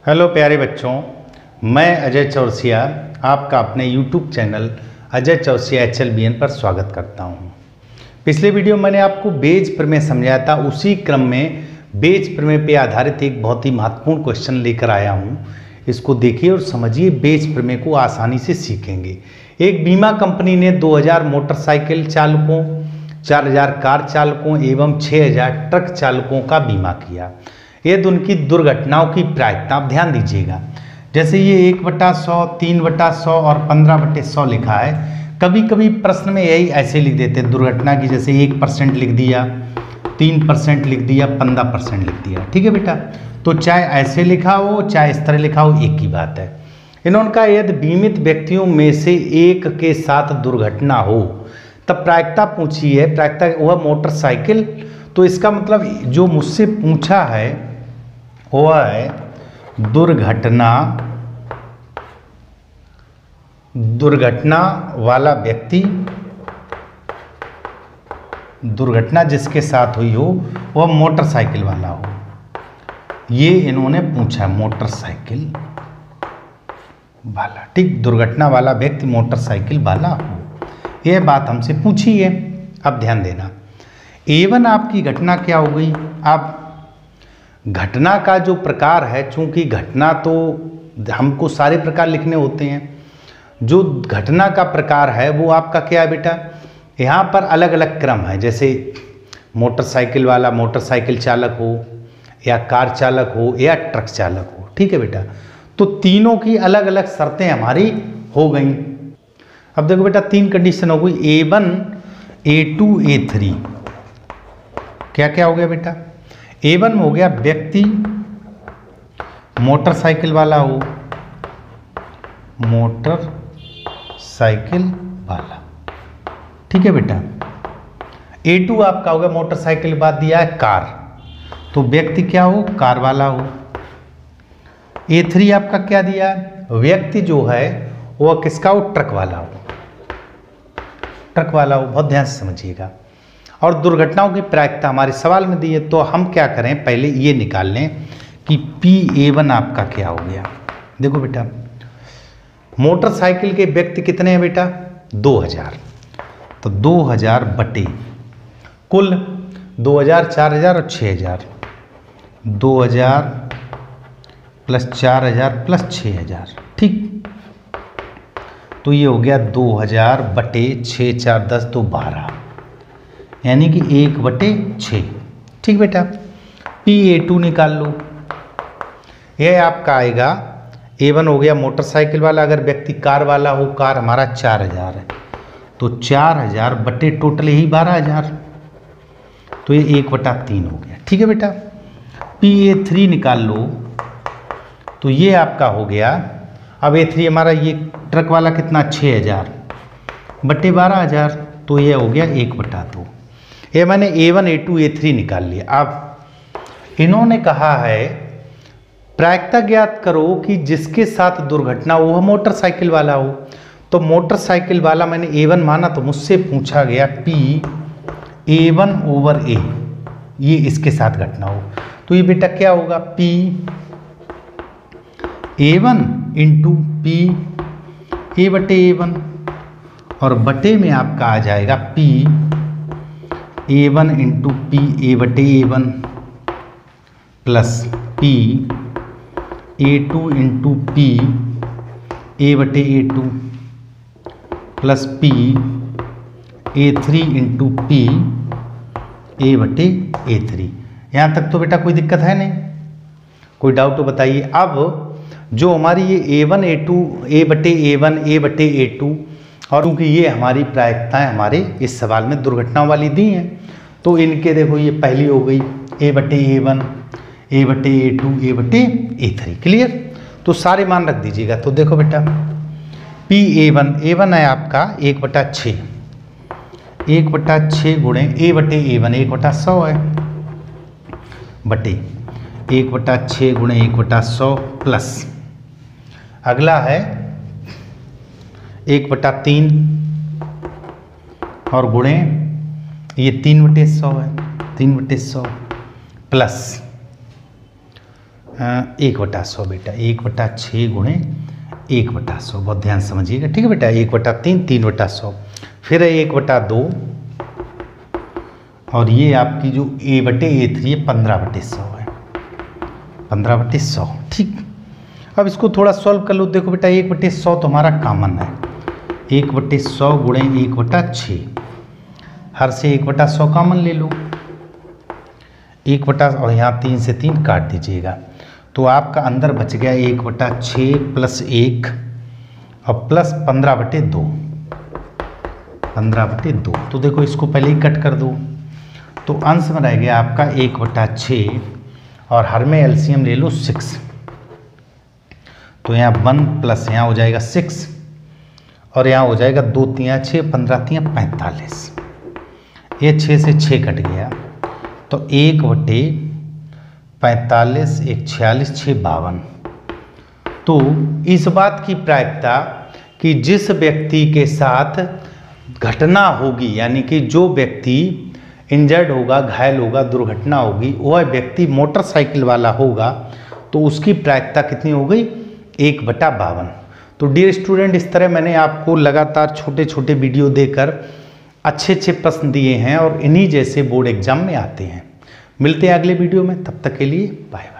Hello प्यारे बच्चों, मैं अजय चौरसिया आपका अपने YouTube channel Ajay Chaurasia HLBN पर स्वागत करता हूं। पिछले वीडियो में मैंने आपको बेज प्रमेय समझाया था। उसी क्रम में बेज प्रमेय पे आधारित एक बहुत ही महत्वपूर्ण क्वेश्चन लेकर आया हूं। इसको देखिए और समझिए, बेज प्रमेय को आसानी से सीखेंगे। एक बीमा कंपनी ने 2000 मोटरसाइकिल चालकों, 4000 कार चालकों एवं 6000 ट्रक चालकों का बीमा किया। यदि उनकी दुर्घटनाओं की प्रायिकता, आप ध्यान दीजिएगा, जैसे ये 1/100, 3/100 और 15/100 लिखा है। कभी कभी प्रश्न में यही ऐसे लिख देते हैं दुर्घटना की, जैसे 1% लिख दिया, 3% लिख दिया, 15% लिख दिया। ठीक है बेटा, तो चाहे ऐसे लिखा हो चाहे इस तरह लिखा हो, एक ही बात है। इन्होंने कहा यदि बीमित व्यक्तियों में से एक के साथ दुर्घटना हो तब प्रायिकता पूछी है। प्रायिकता वह मोटरसाइकिल, तो इसका मतलब जो मुझसे पूछा है वह है दुर्घटना वाला व्यक्ति, दुर्घटना जिसके साथ हुई हो वह मोटरसाइकिल वाला हो। ये इन्होंने पूछा मोटरसाइकिल वाला। ठीक, दुर्घटना वाला व्यक्ति मोटरसाइकिल वाला हो, यह बात हमसे पूछी है। अब ध्यान देना, A1 आपकी घटना क्या हो गई। अब घटना का जो प्रकार है, चूंकि घटना तो हमको सारे प्रकार लिखने होते हैं, जो घटना का प्रकार है वो आपका क्या है बेटा, यहाँ पर अलग अलग क्रम है। जैसे मोटरसाइकिल वाला मोटरसाइकिल चालक हो, या कार चालक हो, या ट्रक चालक हो। ठीक है बेटा, तो तीनों की अलग अलग शर्तें हमारी हो गई। अब देखो बेटा, तीन कंडीशन हो गई, A1, A2, A3। क्या क्या हो गया बेटा, A1 हो गया व्यक्ति मोटरसाइकिल वाला हो, मोटरसाइकिल वाला। ठीक है बेटा, A2 आपका हो गया मोटरसाइकिल के बाद दिया है कार, तो व्यक्ति क्या हो, कार वाला हो। A3 आपका क्या दिया है, व्यक्ति जो है वह किसका हो, ट्रक वाला हो, ट्रक वाला हो। बहुत ध्यान से समझिएगा। और दुर्घटनाओं की प्रायिकता हमारे सवाल में दी है, तो हम क्या करें, पहले ये निकाल लें कि PA1 आपका क्या हो गया। देखो बेटा, मोटरसाइकिल के व्यक्ति कितने हैं बेटा, 2000, तो 2000 बटे कुल 2000, 4000 और 6000, 2000 प्लस 4000 प्लस 6000। ठीक, तो ये हो गया 2000 बटे 6, 4, 10, 2, 12, यानी कि 1/6। ठीक बेटा, PA2 निकाल लो। यह आपका आएगा, A1 हो गया मोटरसाइकिल वाला, अगर व्यक्ति कार वाला हो, कार हमारा 4000 है, तो 4000 बटे टोटल यही 12000, तो ये 1/3 हो गया। ठीक है बेटा, PA3 निकाल लो, तो ये आपका हो गया। अब A3 हमारा ये ट्रक वाला कितना, 6000 बटे 12000, तो ये हो गया 1/2। ये मैंने A1, A2, A3 निकाल लिया। अब इन्होंने कहा है प्रायिकता ज्ञात करो कि जिसके साथ दुर्घटना हो वह मोटरसाइकिल वाला हो। तो मोटरसाइकिल वाला मैंने A1 माना, तो मुझसे पूछा गया PA1/A, ये इसके साथ घटना हो, तो ये बेटा क्या होगा, PA1 इंटू PA/A1, और बटे में आपका आ जाएगा PA1 into PA/A1 plus PA2 into PA/A2 plus PA3 into PA/A3। यहाँ तक तो बेटा कोई दिक्कत है नहीं, कोई डाउट तो बताइए। अब जो हमारी ये A1, A2, A/A1, A/A2, और क्योंकि ये हमारी प्रायिकताएं हमारे इस सवाल में दुर्घटनाओं वाली दी हैं, तो इनके देखो ये पहली हो गई A/A1, A/A2, A/A3। क्लियर, तो सारे मान रख दीजिएगा। तो देखो बेटा, A1 है आपका 1/6, 1/6 गुणे A/A1 1/100 है, बटे 1/6 गुणे 1/100 प्लस अगला है 1/3 और गुणे ये 3/100 है, 3/100 प्लस 1/100 बेटा, 1/6 गुणे 1/100, बहुत ध्यान समझिएगा, ठीक है बेटा। 1/3, 3/100, फिर है 1/2, और ये आपकी जो A/A3 है 15/100 है, 15/100, ठीक। अब इसको थोड़ा सॉल्व कर लो। देखो बेटा 1/100 तो हमारा कॉमन है, 1/100 गुणे 1/6, हर से 1/100 कॉमन ले लो, 1/, और यहाँ 3 से 3 काट दीजिएगा, तो आपका अंदर बच गया 1/6 + 1 और प्लस 15/2, 15/2। तो देखो इसको पहले ही कट कर दो, तो अंश में रह गया आपका 1/6 और हर में एलसीएम ले लो 6, तो यहाँ 1 प्लस यहाँ हो जाएगा 6 और यहाँ हो जाएगा 2 × 6, 15 × 45, ये 6 से 6 कट गया, तो 1/45, 1 46, 6 52। तो इस बात की प्रायिकता कि जिस व्यक्ति के साथ घटना होगी, यानी कि जो व्यक्ति इंजर्ड होगा, घायल होगा, दुर्घटना होगी, वह व्यक्ति मोटरसाइकिल वाला होगा, तो उसकी प्रायिकता कितनी हो गई? 1/52। तो डियर स्टूडेंट, इस तरह मैंने आपको लगातार छोटे छोटे वीडियो देकर अच्छे अच्छे प्रश्न दिए हैं और इन्हीं जैसे बोर्ड एग्जाम में आते हैं। मिलते हैं अगले वीडियो में, तब तक के लिए बाय।